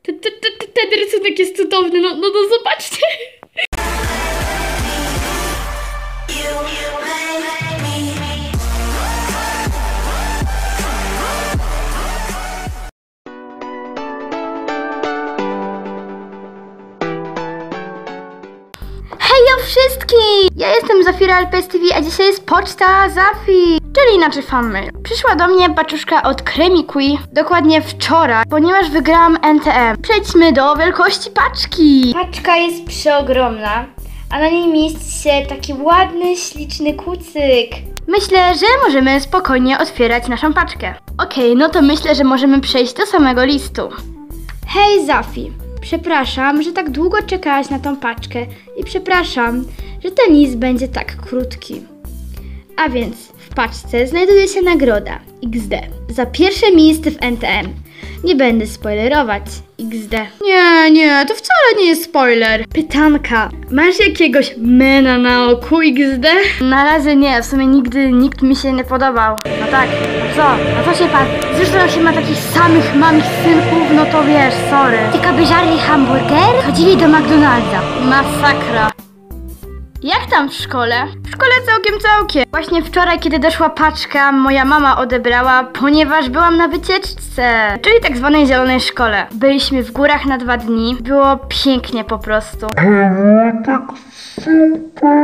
Ten rysunek jest cudowny, no zobaczcie. Hejo wszystkich! Ja jestem Zafira LPS TV, a dzisiaj jest poczta Zafi, czyli inaczej fanmail. Przyszła do mnie paczuszka od Kremikui, dokładnie wczoraj, ponieważ wygrałam NTM. Przejdźmy do wielkości paczki. Paczka jest przeogromna, a na niej mieści się taki ładny, śliczny kucyk. Myślę, że możemy spokojnie otwierać naszą paczkę. Okej, no to myślę, że możemy przejść do samego listu. Hej Zafi! Przepraszam, że tak długo czekałaś na tą paczkę i przepraszam, że ten list będzie tak krótki. A więc w paczce znajduje się nagroda XD za pierwsze miejsce w NTM. Nie będę spoilerować XD. Nie, to wcale nie jest spoiler. Pytanka, masz jakiegoś mena na oku XD? Na razie nie, w sumie nigdy nikt mi się nie podobał. No tak, no co? No co się pan? Zresztą się ma takich samych mamich synków, no to wiesz, sorry. Ciekawy żarli hamburger? Chodzili do McDonalda. Masakra. Jak tam w szkole? W szkole całkiem. Właśnie wczoraj, kiedy doszła paczka, moja mama odebrała, ponieważ byłam na wycieczce, czyli tak zwanej zielonej szkole. Byliśmy w górach na 2 dni. Było pięknie po prostu. Było tak super.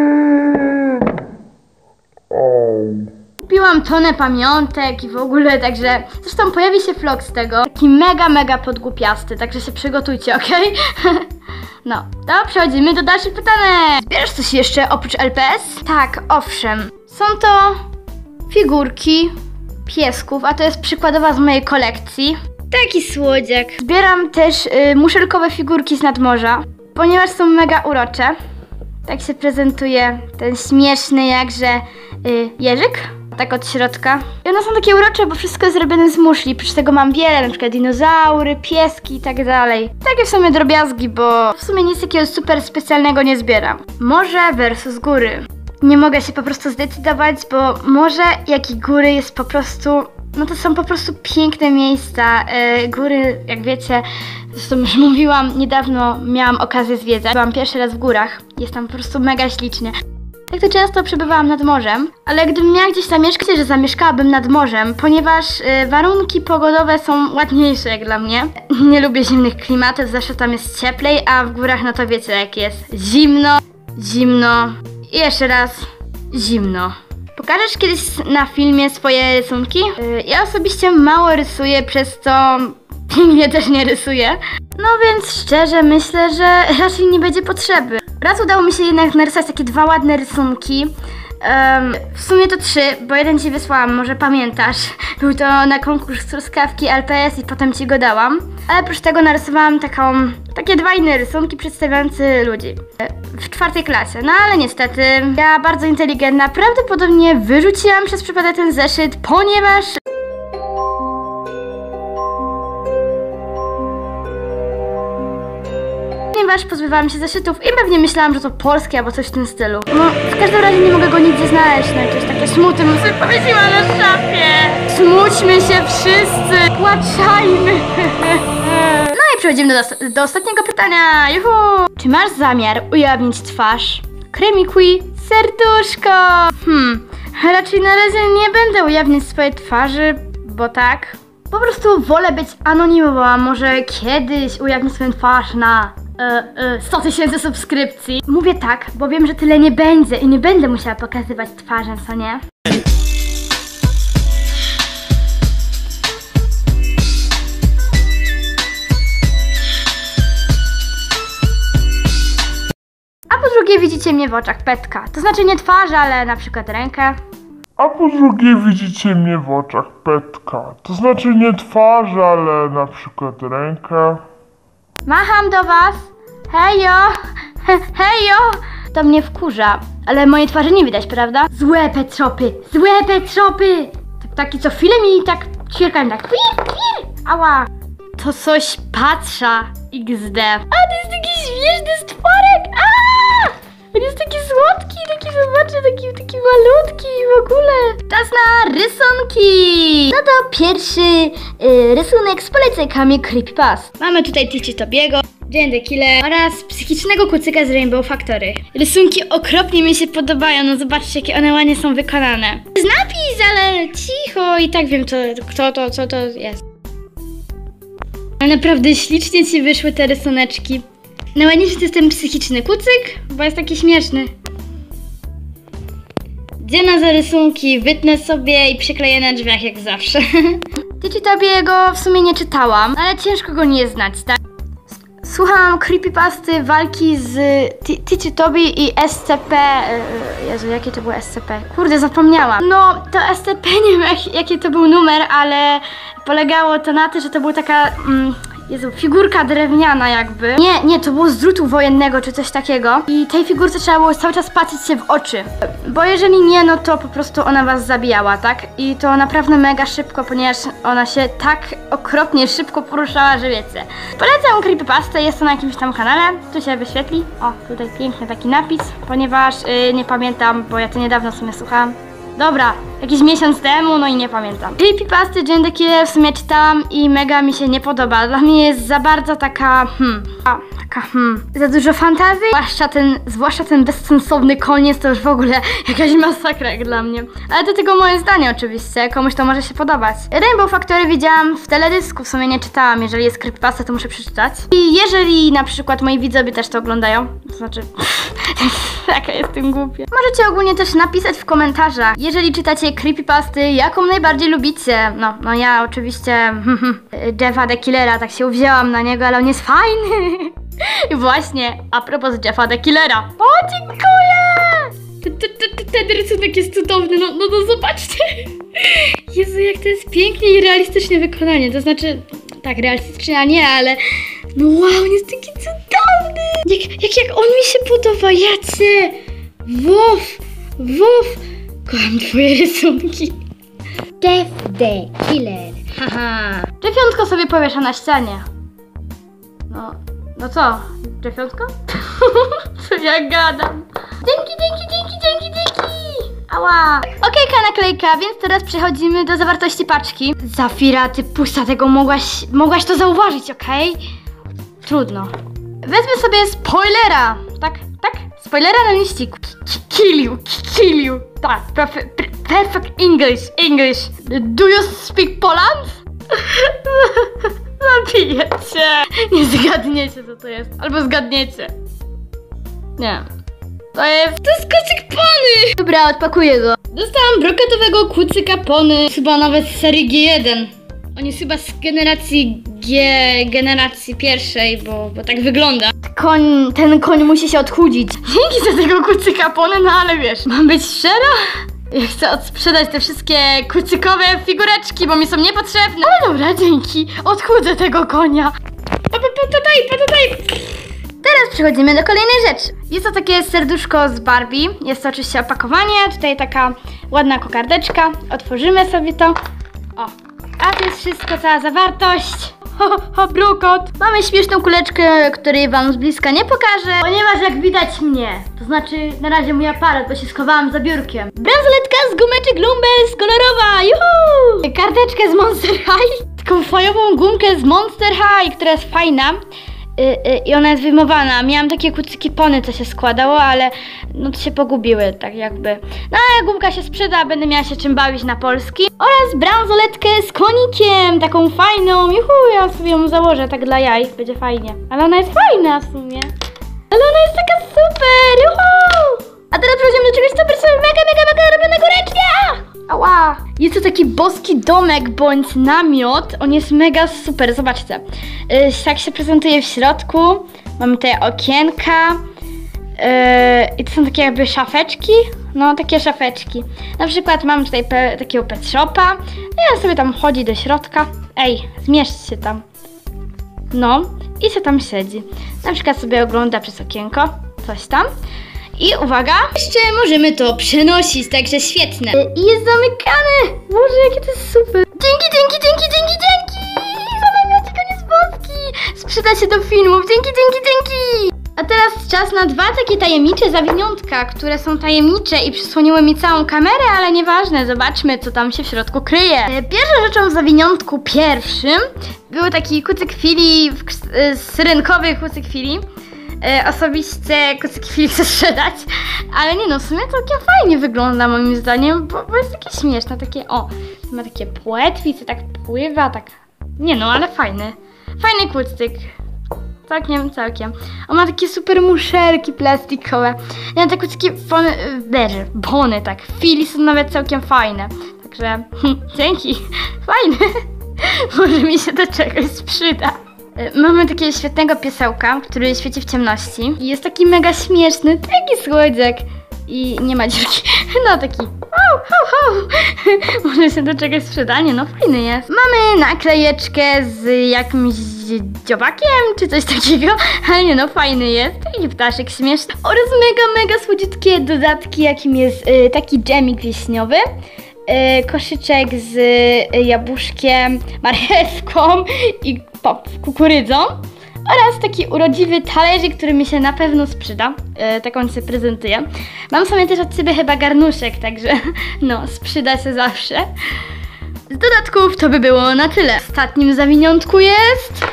Kupiłam tonę pamiątek i w ogóle, także... Zresztą pojawi się vlog z tego. Taki mega podgłupiasty, także się przygotujcie, okej? No, to przechodzimy do dalszych pytanek. Zbierasz coś jeszcze oprócz LPS? Tak, owszem. Są to figurki piesków, a to jest przykładowa z mojej kolekcji. Taki słodziak. Zbieram też muszelkowe figurki z nadmorza, ponieważ są mega urocze. Tak się prezentuje ten śmieszny jakże jeżyk. Tak od środka. I one są takie urocze, bo wszystko jest zrobione z muszli. Przy tego mam wiele, na przykład dinozaury, pieski i tak dalej. Takie w sumie drobiazgi, bo w sumie nic takiego super specjalnego nie zbieram. Morze versus góry. Nie mogę się po prostu zdecydować, bo morze, jak i góry jest po prostu... No to są po prostu piękne miejsca. Góry, jak wiecie, zresztą już mówiłam, niedawno miałam okazję zwiedzać. Byłam pierwszy raz w górach. Jest tam po prostu mega ślicznie. Tak to często przebywałam nad morzem, ale gdybym miała gdzieś zamieszkać, że zamieszkałabym nad morzem, ponieważ warunki pogodowe są ładniejsze jak dla mnie. Nie lubię zimnych klimatów, zawsze tam jest cieplej, a w górach no to wiecie jak jest. Zimno i jeszcze raz zimno. Pokażesz kiedyś na filmie swoje rysunki? Ja osobiście mało rysuję, przez co pięknie też nie rysuję. No więc szczerze myślę, że raczej nie będzie potrzeby. Raz udało mi się jednak narysować takie 2 ładne rysunki. W sumie to 3, bo jeden ci wysłałam, może pamiętasz. Był to na konkurs truskawki LPS i potem ci go dałam. Ale oprócz tego narysowałam takie 2 inne rysunki przedstawiające ludzi w 4. klasie. No ale niestety, ja bardzo inteligentna, prawdopodobnie wyrzuciłam przez przypadek ten zeszyt, ponieważ pozbywałam się zeszytów i pewnie myślałam, że to polskie albo coś w tym stylu. No, w każdym razie nie mogę go nigdzie znaleźć, no i to jest takie smutne, bym sobie powiesiła na szafie. Smućmy się wszyscy, płaczajmy. No i przechodzimy do ostatniego pytania, juhu. Czy masz zamiar ujawnić twarz? Kremikui, serduszko. Raczej na razie nie będę ujawniać swojej twarzy, bo tak. Po prostu wolę być anonimowa, a może kiedyś ujawnię swoją twarz na 100 000 subskrypcji. Mówię tak, bo wiem, że tyle nie będzie i nie będę musiała pokazywać twarzy, co nie? A po drugie widzicie mnie w oczach petka. To znaczy nie twarz, ale na przykład rękę. A po drugie widzicie mnie w oczach petka. To znaczy nie twarz, ale na przykład rękę. Macham do was. Hejo! Hejo! To mnie wkurza, ale mojej twarzy nie widać, prawda? Złe petropy! Taki co chwilę mi tak ćwierkają, tak. Ała! To coś patrza XD. A to jest taki śmieszny stworek! On jest taki słodki, zobaczcie, taki malutki w ogóle. Czas na rysunki. No to pierwszy rysunek z polecajkami Creepypast. Mamy tutaj Teletubbiego, Jane the Killer oraz psychicznego kucyka z Rainbow Factory. Rysunki okropnie mi się podobają, no zobaczcie, jakie one ładnie są wykonane. Jest napis, ale cicho i tak wiem, co to jest. Ale naprawdę ślicznie ci wyszły te rysuneczki. Najładniejszy to jest ten psychiczny kucyk, bo jest taki śmieszny. Dziena za rysunki, wytnę sobie i przykleję na drzwiach jak zawsze. Teletubbiego w sumie nie czytałam, ale ciężko go nie znać, tak? Słuchałam creepypasty walki z Teletubby i SCP. Jezu, jakie to było SCP? Kurde, zapomniałam. No, to SCP, nie wiem jaki to był numer, ale polegało to na tym, że to była taka... Jezu, figurka drewniana jakby. Nie, to było z drutu wojennego czy coś takiego. I tej figurce trzeba było cały czas patrzeć się w oczy. Bo jeżeli nie, no to po prostu ona was zabijała, tak? I to naprawdę mega szybko, ponieważ ona się tak okropnie szybko poruszała, że wiecie. Polecam creepypastę, jest to na jakimś tam kanale. Tu się wyświetli. O, tutaj piękny taki napis, ponieważ nie pamiętam, bo ja to niedawno w sumie słuchałam. Dobra, jakiś miesiąc temu, no i nie pamiętam. Creepypasty Jane the Killer w sumie czytałam i mega mi się nie podoba. Dla mnie jest za bardzo taka, za dużo fantazji. Zwłaszcza ten bezsensowny koniec to już w ogóle jakaś masakra jak dla mnie. Ale do tego moje zdanie oczywiście, komuś to może się podobać. Rainbow Factory widziałam w teledysku, w sumie nie czytałam. Jeżeli jest creepypasta, to muszę przeczytać. I jeżeli na przykład moi widzowie też to oglądają, to znaczy, jaka jestem głupia. Możecie ogólnie też napisać w komentarzach, jeżeli czytacie creepypasty, jaką najbardziej lubicie. No ja oczywiście Jeffa the Killera, tak się uwzięłam na niego, ale on jest fajny. I właśnie, a propos Jeffa the Killera. O, dziękuję! Ten rysunek jest cudowny, no zobaczcie. Jezu, jak to jest pięknie i realistycznie wykonanie. To znaczy, tak, realistycznie, a nie, ale no wow, on jest taki cudowny. Jak on mi się podoba, Jacy. Wof. Kocham twoje rysunki. Jeff the Killer, haha. Dziewiątko sobie powiesza na ścianie. No co? Dziewiątko? Co ja gadam? Dzięki! Ała! Okejka, naklejka, więc teraz przechodzimy do zawartości paczki. Zafira, ty pusta, tego mogłaś to zauważyć, okej? Trudno. Wezmę sobie spoilera, tak? Spoilera na liściku. Kill you. Tak, perfect English. Do you speak Poland? Zabijecie. Nie zgadniecie, co to jest. Albo zgadniecie. Nie. To jest kucyk pony. Dobra, odpakuję go. Dostałam brokatowego kucyka pony. Chyba nawet z serii G1. On jest chyba z generacji pierwszej, bo tak wygląda. Ten koń musi się odchudzić. Dzięki za tego kucyka pony, no ale wiesz, mam być szczera? Ja chcę odsprzedać te wszystkie kucykowe figureczki, bo mi są niepotrzebne. Ale dobra, dzięki. Odchudzę tego konia. Tutaj. Teraz przechodzimy do kolejnej rzeczy. Jest to takie serduszko z Barbie. Jest to oczywiście opakowanie. Tutaj taka ładna kokardeczka. Otworzymy sobie to. O. A to jest wszystko, cała zawartość. Brukot. Mamy śmieszną kuleczkę, której wam z bliska nie pokażę, ponieważ jak widać mnie, to znaczy na razie mój aparat, bo się schowałam za biurkiem. Bransoletka z gumeczek Lumbers, kolorowa, juhu! Karteczkę z Monster High, taką fajową gumkę z Monster High, która jest fajna. I ona jest wyjmowana. Miałam takie kucyki pony, co się składało, ale no to się pogubiły, tak jakby. No ale gumka się sprzeda, będę miała się czym bawić na Polski. Oraz bransoletkę z konikiem, taką fajną. Juhu, ja sobie ją założę tak dla jaj, będzie fajnie. Ale ona jest fajna w sumie. Ale ona jest taka super, juhu! A teraz przechodzimy do czegoś super mega robionego ręcznie! Ała! Jest to taki boski domek bądź namiot. On jest mega super, zobaczcie. Tak się prezentuje w środku. Mamy tutaj okienka. I to są takie jakby szafeczki. No, takie szafeczki. Na przykład mam tutaj takiego pet shopa. No i on sobie tam chodzi do środka. Ej, zmieść się tam. No, i się tam siedzi. Na przykład sobie ogląda przez okienko. Coś tam. I uwaga, jeszcze możemy to przenosić, także świetne. I jest zamykane. Boże, jakie to jest super. Dzięki. Za namiocik, on jest boski. Sprzeda się do filmów. Dzięki. A teraz czas na 2 takie tajemnicze zawiniątka, które są tajemnicze i przysłoniły mi całą kamerę, ale nieważne, zobaczmy, co tam się w środku kryje. Pierwszą rzeczą w zawiniątku pierwszym był taki kucyk Fili, z rynkowy kucyk Fili. Osobiście kucyk Fili chcę sprzedać, ale nie no, w sumie całkiem fajnie wygląda moim zdaniem, bo jest takie śmieszne, takie ma takie płetwice, tak pływa, tak, nie no, ale fajny kucyk. Całkiem. On ma takie super muszelki plastikowe. Ja mam takie bony, tak. Fili są nawet całkiem fajne. Także dzięki. Fajne. Może mi się do czegoś przyda. Mamy takiego świetnego piesełka, który świeci w ciemności. I jest taki mega śmieszny, taki słodziak. I nie ma dziurki. No taki może się do czegoś przyda, nie no, fajny jest. Mamy naklejeczkę z jakimś dziobakiem, czy coś takiego, ale nie no, fajny jest. Taki ptaszek śmieszny. Oraz mega słodziutkie dodatki, jakim jest taki dżemik wiśniowy. Koszyczek z jabłuszkiem, marchewką i kukurydzą. Oraz taki urodziwy talerzyk, który mi się na pewno sprzyda. Tak on się prezentuje. Mam sobie też od siebie chyba garnuszek, także no, sprzyda się zawsze. Z dodatków to by było na tyle. W ostatnim zawiniątku jest...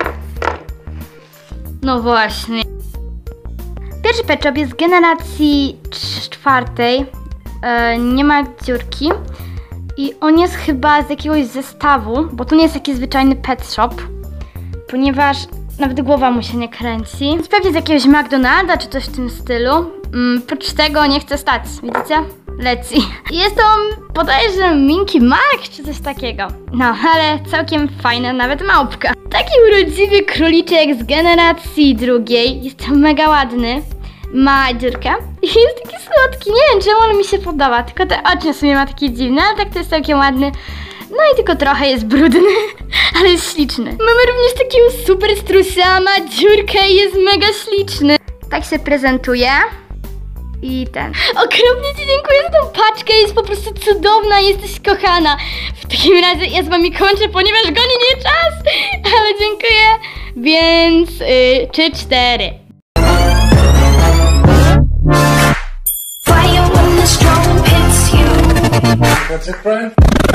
No właśnie. Pierwszy Pet Shop jest z generacji 4. Nie ma dziurki. I on jest chyba z jakiegoś zestawu, bo to nie jest taki zwyczajny Pet Shop. Ponieważ nawet głowa mu się nie kręci. Więc pewnie z jakiegoś McDonalda czy coś w tym stylu. Prócz tego nie chce stać, widzicie? Leci. Jest to, podejrzewam, Minky Mac czy coś takiego. No, ale całkiem fajna, nawet małpka. Taki urodziwy króliczek z generacji 2. Jest mega ładny. Ma dziurkę i jest taki słodki. Nie wiem, czemu on mi się podoba. Tylko te oczy w sumie ma takie dziwne, ale tak to jest całkiem ładny. No i tylko trochę jest brudny, ale jest śliczny. Mamy również takiego super strusia, ma dziurkę i jest mega śliczny. Tak się prezentuje. I ten. Okropnie Ci dziękuję za tą paczkę, jest po prostu cudowna, jesteś kochana. W takim razie ja z Wami kończę, ponieważ goni mnie czas. Ale dziękuję, więc 3-4. Fire when the storm hits you. That's it, Brian?